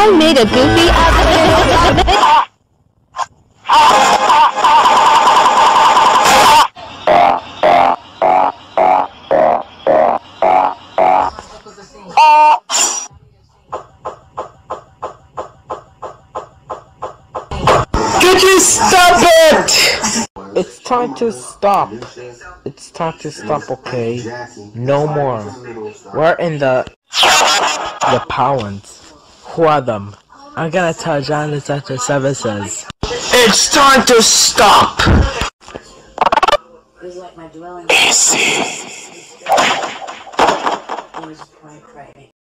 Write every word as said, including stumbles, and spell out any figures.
I made a goofy outfit. Could you stop it? It's time to stop. It's time to stop, okay? No more. We're in the... The Powans. Who are them? I'm gonna tell John Detective Services. It's time to stop! Easy.